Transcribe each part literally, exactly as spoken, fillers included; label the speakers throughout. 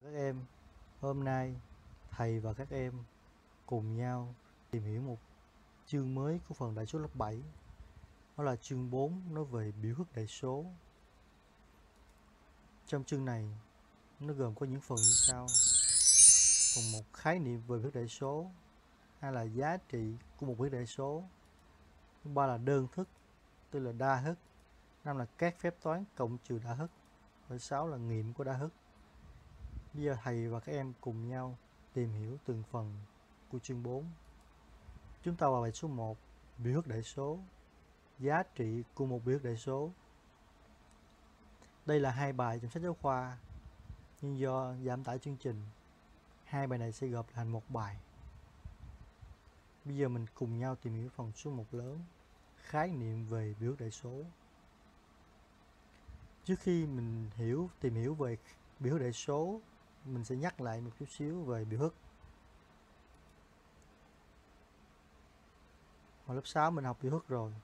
Speaker 1: Các em, hôm nay thầy và các em cùng nhau tìm hiểu một chương mới của phần đại số lớp bảy. Đó là chương bốn, nói về biểu thức đại số. Trong chương này, nó gồm có những phần như sau. Phần một, khái niệm về biểu thức đại số. Hai là giá trị của một biểu thức đại số. Thứ ba là đơn thức, tức là đa thức. Năm là các phép toán cộng trừ đa thức. Và sáu là nghiệm của đa thức. Bây giờ thầy và các em cùng nhau tìm hiểu từng phần của chương bốn. Chúng ta vào bài số một, biểu thức đại số. Giá trị của một biểu thức đại số. Đây là hai bài trong sách giáo khoa, nhưng do giảm tải chương trình, hai bài này sẽ gộp thành một bài. Bây giờ mình cùng nhau tìm hiểu phần số một lớn, khái niệm về biểu thức đại số. Trước khi mình hiểu tìm hiểu về biểu thức đại số, mình sẽ nhắc lại một chút xíu về biểu thức. Hồi lớp sáu mình học biểu thức rồi.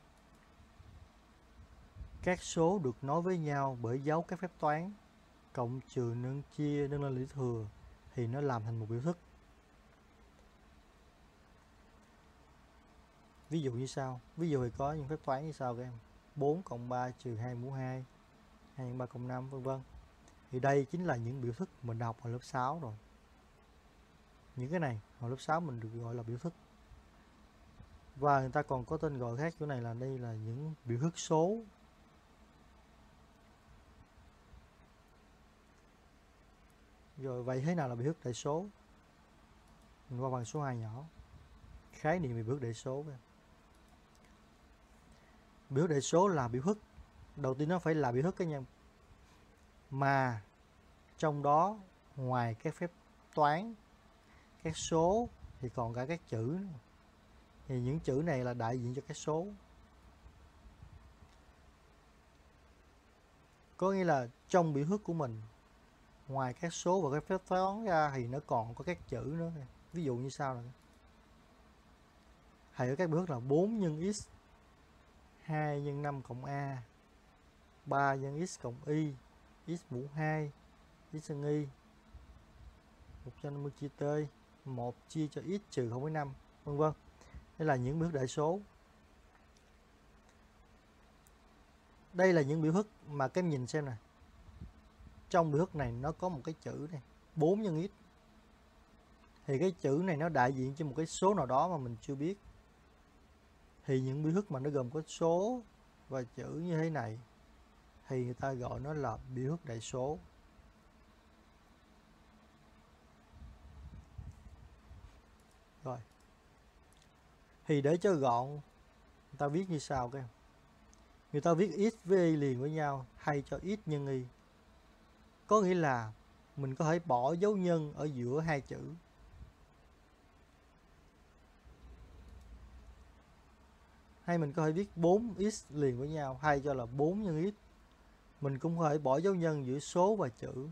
Speaker 1: Các số được nối với nhau bởi dấu các phép toán cộng trừ nhân chia nhân lên lũy thừa thì nó làm thành một biểu thức. Ví dụ như sau, ví dụ thì có những phép toán như sau các em: bốn cộng ba trừ hai mũ hai, hai nhân ba cộng năm, vân vân. Thì đây chính là những biểu thức mình học hồi lớp sáu rồi. Những cái này hồi lớp sáu mình được gọi là biểu thức. Và người ta còn có tên gọi khác chỗ này là đây là những biểu thức số. Rồi vậy thế nào là biểu thức đại số? Mình qua bằng số hai nhỏ. Khái niệm về biểu thức đại số. Biểu thức đại số là biểu thức. Đầu tiên nó phải là biểu thức các em. Mà trong đó ngoài các phép toán, các số thì còn cả các chữ nữa. Thì những chữ này là đại diện cho các số. Có nghĩa là trong biểu thức của mình, ngoài các số và các phép toán ra thì nó còn có các chữ nữa. Ví dụ như sau này. Thầy có các biểu thức là bốn nhân x, hai nhân năm cộng a, ba nhân x cộng y, x mũ hai, x nhân y, một trăm năm mươi chia t, một chia cho x trừ không phẩy năm, vân vân. Đây là những biểu thức đại số. Đây là những biểu thức mà các em nhìn xem nè. Trong biểu thức này nó có một cái chữ này, bốn nhân x. Thì cái chữ này nó đại diện cho một cái số nào đó mà mình chưa biết. Thì những biểu thức mà nó gồm có số và chữ như thế này thì người ta gọi nó là biểu thức đại số. Rồi. Thì để cho gọn, người ta viết như sau các em. Người ta viết x với y liền với nhau thay cho x nhân y. Có nghĩa là mình có thể bỏ dấu nhân ở giữa hai chữ. Hay mình có thể viết bốn x liền với nhau thay cho là bốn nhân x. Mình cũng có thể bỏ dấu nhân giữa số và chữ.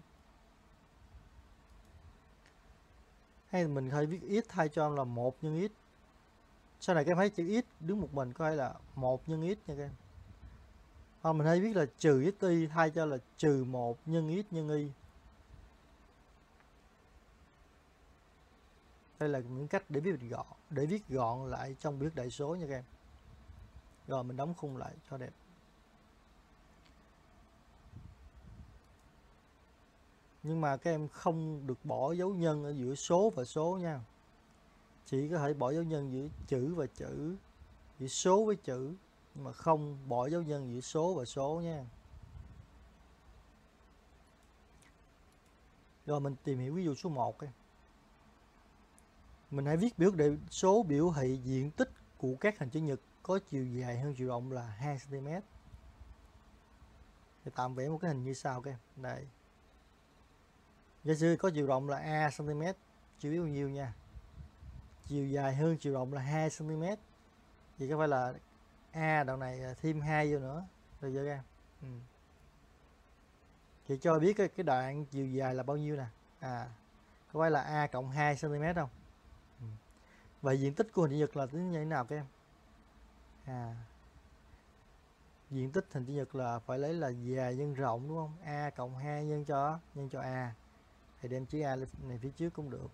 Speaker 1: Hay mình có thể viết x thay cho là một nhân x. Sau này các em thấy chữ x đứng một mình có thể là một nhân x nha các em. Hoặc mình hay viết là trừ x y thay cho là trừ một nhân x nhân y. Đây là những cách để viết gọn, để viết gọn lại trong biểu thức đại số nha các em. Rồi mình đóng khung lại cho đẹp. Nhưng mà các em không được bỏ dấu nhân ở giữa số và số nha. Chỉ có thể bỏ dấu nhân giữa chữ và chữ, giữa số với chữ, nhưng mà không bỏ dấu nhân giữa số và số nha. Rồi mình tìm hiểu ví dụ số một em. Mình hãy viết biểu đại số biểu thị diện tích của các hình chữ nhật có chiều dài hơn chiều rộng là hai xăng ti mét. Thì tạm vẽ một cái hình như sau các em. Đây. Giả sử có chiều rộng là a cm, chiều biết bao nhiêu nha. Chiều dài hơn chiều rộng là hai xăng ti mét. Thì có phải là a đoạn này thêm hai vô nữa. Được chưa các em? Ừ. Thì cho biết cái, cái đoạn chiều dài là bao nhiêu nè. À, có phải là a cộng hai xăng ti mét không? Ừ. Vậy diện tích của hình chữ nhật là tính như thế nào các em? À, diện tích hình chữ nhật là phải lấy là dài nhân rộng đúng không? A cộng hai nhân cho nhân cho a. thì đem chữ A này phía trước cũng được,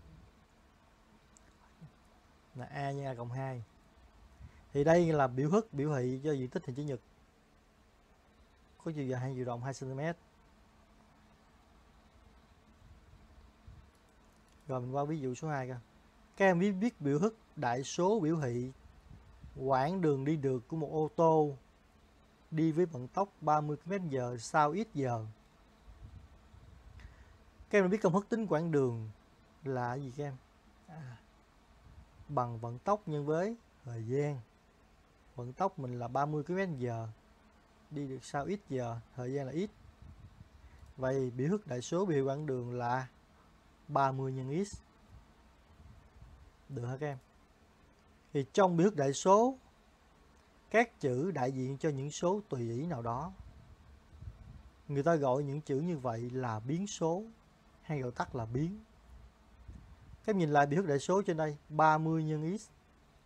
Speaker 1: là A nhân A cộng hai. Thì đây là biểu thức biểu thị cho diện tích hình chữ nhật có chiều dài hai chiều rộng hai xăng-ti-mét. Rồi mình qua ví dụ số hai coi. Các em biết viết biểu thức đại số biểu thị quãng đường đi được của một ô tô đi với vận tốc ba mươi ki lô mét trên giờ sau ít giờ. Các em biết công thức tính quãng đường là gì các em? À, bằng vận tốc nhân với thời gian. Vận tốc mình là ba mươi ki lô mét trên giờ, đi được sau ít giờ, thời gian là ít. Vậy biểu thức đại số biểu quãng đường là ba mươi nhân x. Được hả các em? Thì trong biểu thức đại số, các chữ đại diện cho những số tùy ý nào đó. Người ta gọi những chữ như vậy là biến số, hay gọi tắt là biến. Các em nhìn lại biểu thức đại số trên đây, ba mươi nhân x.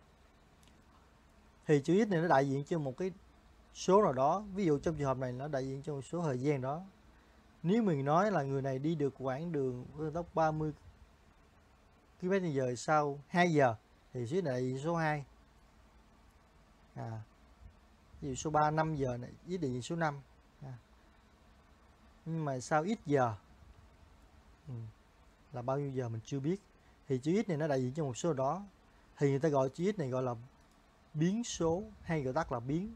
Speaker 1: Thì chữ x này nó đại diện cho một cái số nào đó. Ví dụ trong trường hợp này nó đại diện cho một số thời gian đó. Nếu mình nói là người này đi được quãng đường với tốc ba mươi ki lô mét trên giờ sau hai giờ, thì số này đại diện số hai. À, ví dụ số ba năm giờ này, với đại diện số năm. À, nhưng mà sau ít giờ ừ, là bao nhiêu giờ mình chưa biết. Thì chữ x này nó đại diện cho một số đó. Thì người ta gọi chữ x này gọi là biến số, hay gọi tắt là biến.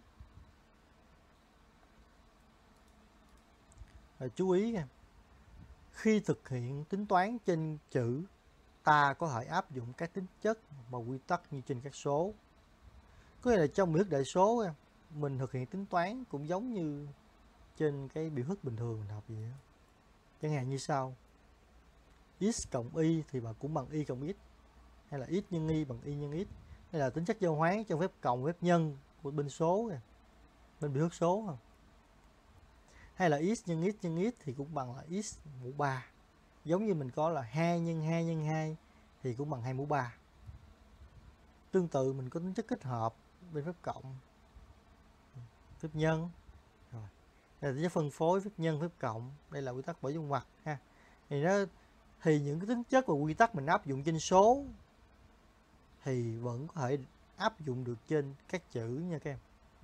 Speaker 1: Rồi chú ý nha, khi thực hiện tính toán trên chữ, ta có thể áp dụng các tính chất và quy tắc như trên các số. Có nghĩa là trong biểu thức đại số mình thực hiện tính toán cũng giống như trên cái biểu thức bình thường mình học vậy đó. Chẳng hạn như sau: x cộng y thì mà cũng bằng y cộng x, hay là x nhân y bằng y nhân x. Đây là tính chất giao hoán trong phép cộng phép nhân của bên số này, bên biểu thức số không? Hay là x nhân x nhân x thì cũng bằng là x mũ ba. Giống như mình có là hai nhân hai nhân hai thì cũng bằng hai mũ ba. Tương tự mình có tính chất kết hợp bên phép cộng, phép nhân. Rồi. Đây là tính chất phân phối, phép nhân, phép cộng. Đây là quy tắc bởi dung ngoặc ha. Thì nó thì những cái tính chất và quy tắc mình áp dụng trên số thì vẫn có thể áp dụng được trên các chữ nha các em.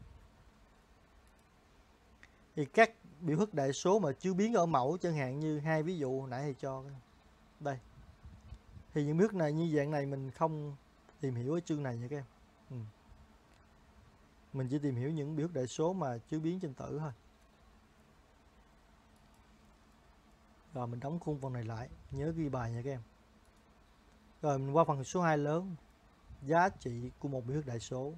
Speaker 1: Thì các biểu thức đại số mà chưa biến ở mẫu, chẳng hạn như hai ví dụ nãy thì cho đây, thì những biểu thức này như dạng này mình không tìm hiểu ở chương này nha các em. Ừ. Mình chỉ tìm hiểu những biểu thức đại số mà chưa biến trên tử thôi. Rồi mình đóng khung phần này lại, nhớ ghi bài nha các em. Rồi mình qua phần số hai lớn, giá trị của một biểu thức đại số.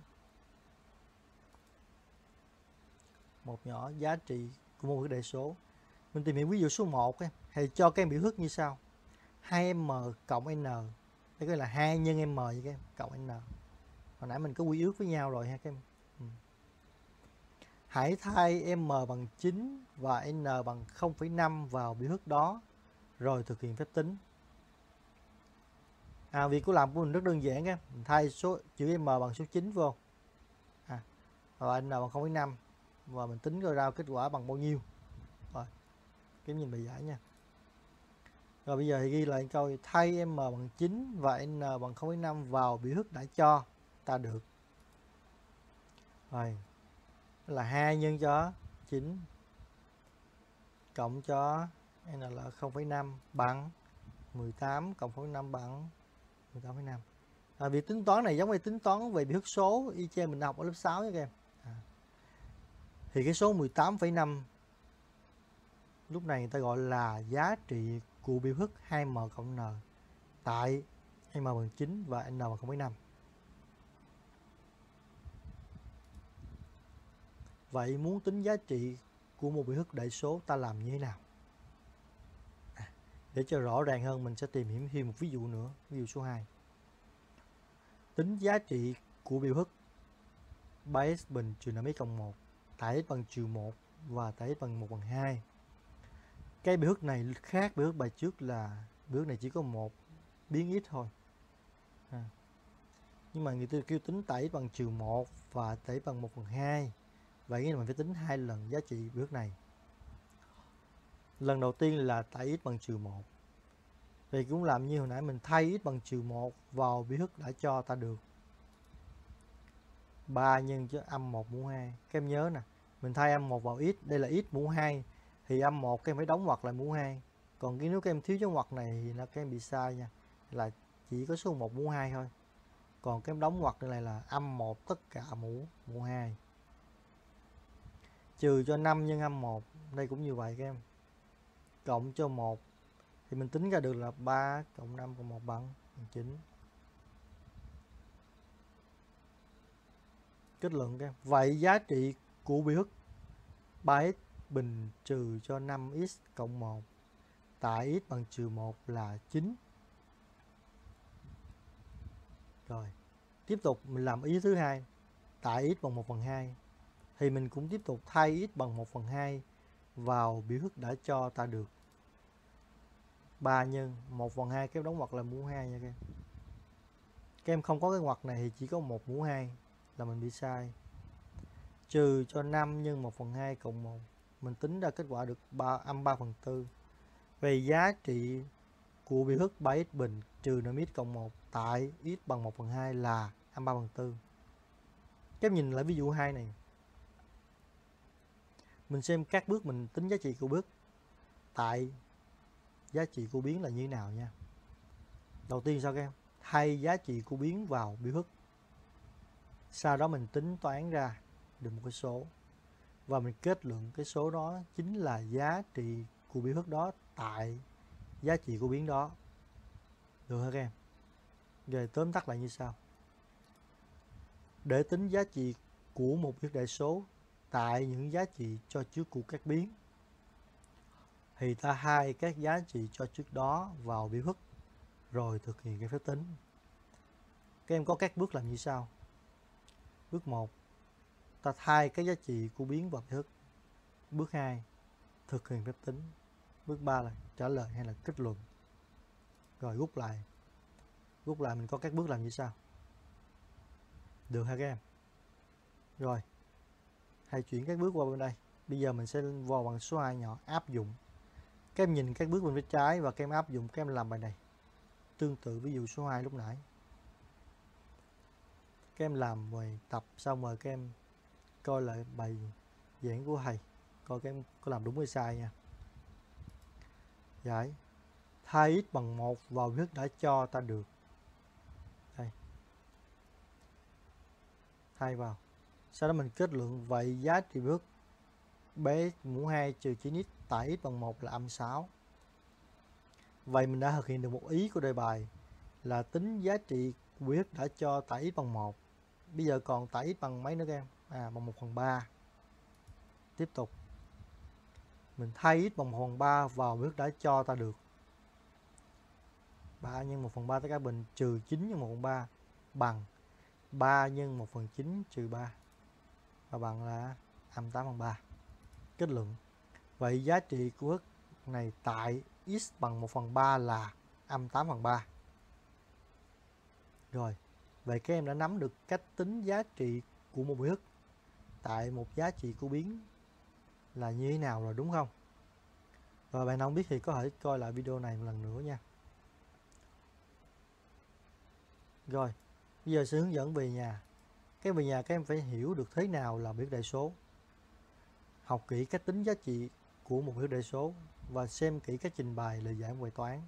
Speaker 1: Một nhỏ giá trị của một biểu thức đại số. Mình tìm hiểu ví dụ số một em, thì cho các em biểu thức như sau: hai m cộng n. Đây gọi là hai nhân m vậy các em, cộng n. Hồi nãy mình có quy ước với nhau rồi ha các em. Ừ. Hãy thay m bằng chín và n bằng không phẩy năm vào biểu thức đó, rồi thực hiện phép tính. À, việc của làm của mình rất đơn giản á, mình thay số chữ m bằng số chín vô, à, và n bằng không phẩy năm, và mình tính ra kết quả bằng bao nhiêu. Rồi, kiếm nhìn bài giải nha. Rồi bây giờ thì ghi lại câu thay m bằng chín và n bằng không phẩy năm vào biểu thức đã cho ta được. Rồi, là hai nhân cho chín cộng cho n là không phẩy năm bằng mười tám, cộng không phẩy năm bằng mười tám phẩy năm. À, việc tính toán này giống như tính toán về biểu thức số y chang mình học ở lớp sáu nha các em. À, thì cái số mười tám phẩy năm lúc này người ta gọi là giá trị của biểu thức hai m cộng n tại m bằng chín và n bằng không phẩy năm. Vậy muốn tính giá trị của một biểu thức đại số ta làm như thế nào? À, để cho rõ ràng hơn mình sẽ tìm hiểu thêm một ví dụ nữa, ví dụ số hai. Tính giá trị của biểu thức ba x bình trừ năm x cộng một tại x bằng trừ một và tại x bằng một bằng hai. Cái biểu thức này khác biểu thức bài trước là biểu thức này chỉ có một biến x thôi. À, nhưng mà người ta kêu tính tại x bằng trừ một và tại x bằng một phần hai. Vậy nghĩa là mình phải tính hai lần giá trị biểu thức này. Lần đầu tiên là tại x bằng trừ một. Vậy cũng làm như hồi nãy mình thay x bằng trừ một vào biểu thức đã cho ta được. ba nhân cho âm một mũ hai. Các em nhớ nè, mình thay âm một vào x, đây là x mũ hai. Thì âm một các em phải đóng ngoặc lại mũ hai. Còn cái nếu các em thiếu dấu ngoặc này thì là các em bị sai nha. Là chỉ có số một mũ hai thôi. Còn cái em đóng ngoặc đây này là âm một tất cả mũ mũ hai. Trừ cho năm nhân âm một, đây cũng như vậy các em. Cộng cho một thì mình tính ra được là ba cộng năm cộng một bằng chín. Kết luận các em. Vậy giá trị của biểu thức ba x bình trừ cho năm x cộng một tại x bằng trừ một là chín. Rồi, tiếp tục mình làm ý thứ hai. Tại x bằng một phần hai thì mình cũng tiếp tục thay x bằng một phần hai vào biểu thức đã cho ta được. ba nhân một phần hai, các em đóng ngoặc là mũ hai nha các em. Các em không có cái ngoặc này thì chỉ có một mũ hai là mình bị sai. Trừ cho năm nhân một phần hai cộng một, mình tính ra kết quả được ba, âm ba phần tư. Về giá trị của biểu thức ba x bình trừ năm x cộng một tại x bằng một phần hai là âm ba phần tư. Các em nhìn lại ví dụ hai này. Mình xem các bước mình tính giá trị của bước tại giá trị của biến là như thế nào nha. Đầu tiên sao các em? Thay giá trị của biến vào biểu thức. Sau đó mình tính toán ra được một cái số. Và mình kết luận cái số đó chính là giá trị của biểu thức đó tại giá trị của biến đó. Được hả các em? Rồi tóm tắt lại như sau. Để tính giá trị của một biểu đại số tại những giá trị cho trước của các biến thì ta hai các giá trị cho trước đó vào biểu thức rồi thực hiện cái phép tính. Các em có các bước làm như sau. Bước một, ta thay cái giá trị của biến vào biểu thức. Bước hai, thực hiện phép tính. Bước ba là trả lời hay là kết luận. Rồi rút lại. Rút lại mình có các bước làm như sau. Được hả các em? Rồi, hãy chuyển các bước qua bên đây. Bây giờ mình sẽ vào bằng số hai nhỏ áp dụng. Các em nhìn các bước bên phía trái và các em áp dụng, các em làm bài này. Tương tự ví dụ số hai lúc nãy. Các em làm bài tập xong rồi các em coi lại bài giảng của thầy, coi các em có làm đúng hay sai nha. Giải thay x bằng một vào biểu thức đã cho ta được. Đây. Thay vào. Sau đó mình kết luận vậy giá trị biểu thức b mũ hai trừ chín x tại x bằng một là âm sáu. Vậy mình đã thực hiện được một ý của đề bài là tính giá trị của biểu thức đã cho tại x bằng một. Bây giờ còn tại x bằng mấy nữa các em? À, bằng một phần ba. Tiếp tục. Mình thay x bằng một phần ba vào biểu thức đã cho ta được. ba nhân một phần ba tất cả bình trừ chín nhân một phần ba bằng ba nhân một phần chín trừ ba. Và bằng là âm tám phần ba. Kết luận. Vậy giá trị của biểu thức này tại x bằng một phần ba là âm tám phần ba. Rồi. Vậy các em đã nắm được cách tính giá trị của một biểu thức tại một giá trị của biến là như thế nào rồi đúng không? Rồi bạn nào không biết thì có thể coi lại video này một lần nữa nha. Rồi, bây giờ sẽ hướng dẫn về nhà. Cái về nhà các em phải hiểu được thế nào là biểu thức đại số. Học kỹ cách tính giá trị của một biểu thức đại số và xem kỹ các trình bày lời giải bài toán.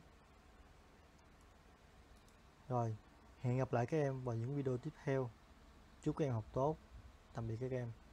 Speaker 1: Rồi, hẹn gặp lại các em vào những video tiếp theo. Chúc các em học tốt. Tạm biệt các em.